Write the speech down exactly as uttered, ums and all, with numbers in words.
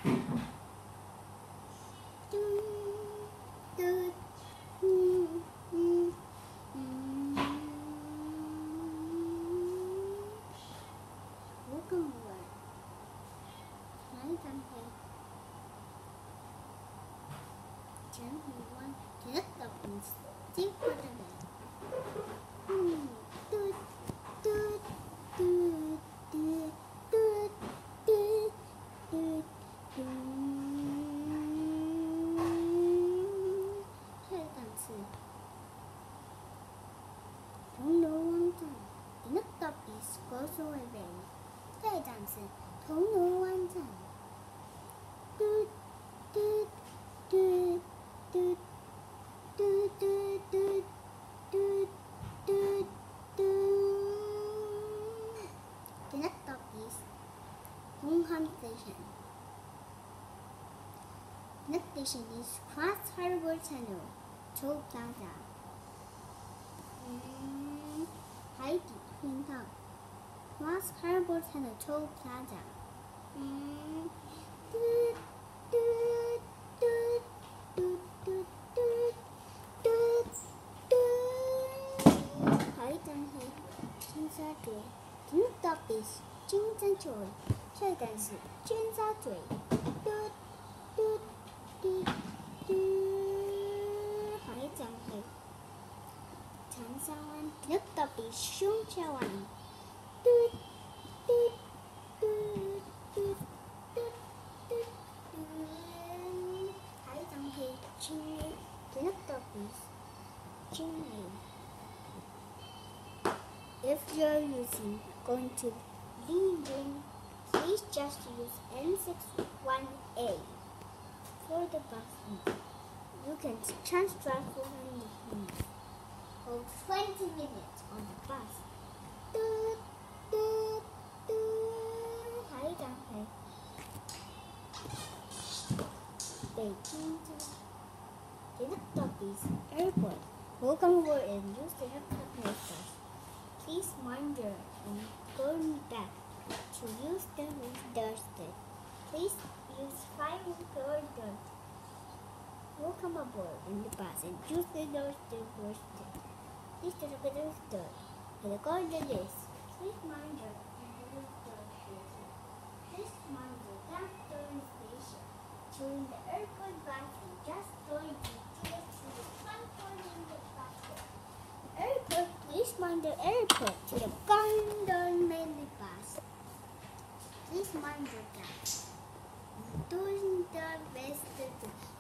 Welcome aboard. Flight Unpaid. Gently one to the dolphins. Think for the day. Hmm. Doot, doot, doot, doot, doot, doot, doot, doot. 새 단수. Don't know one time. The next stop is Causeway Bay. 새 단수. Don't know one time. Doot, doot, doot, doot, doot, doot, doot, doot, doot, doot. The next stop is Dongham Station. The next station is Cross Harbor Tunnel, Toll Plaza. Mm, Haiti, Queentown. Cross Harbor Tunnel, Toll Plaza. Mm, doot, doot, doot, doot, doot, doot, doot, doot. Haiti, Jinsajoy. The next stop is Jinsajoy. 새 단수. Jinsajoy. Doot, doot, doot, doot. Haiti, 장사원. The next stop is Shungchawan. Doot, doot, doot, doot, doot, doot, doot. Haiti, Chinle. The next stop is Chinle. If you're using going to Lincoln, please just use N sixty-one A for the bus. You can transfer four hundred minutes or twenty minutes on the bus. Doot, doot, doot. Haiti, Beijing. The next stop is airport. Welcome aboard and use the airport bus. Please mind your and go back to use the doorstep. Please use five door door. Welcome aboard in the bus and use the doorstep doorstep. Please do the door. And according to this, please mind your and door station. Please mind your back door station. During the airport bus and just going to get to the platform in the bus. Airport, please mind the airport to the condemned bus. Please mind your gap. Doing the best to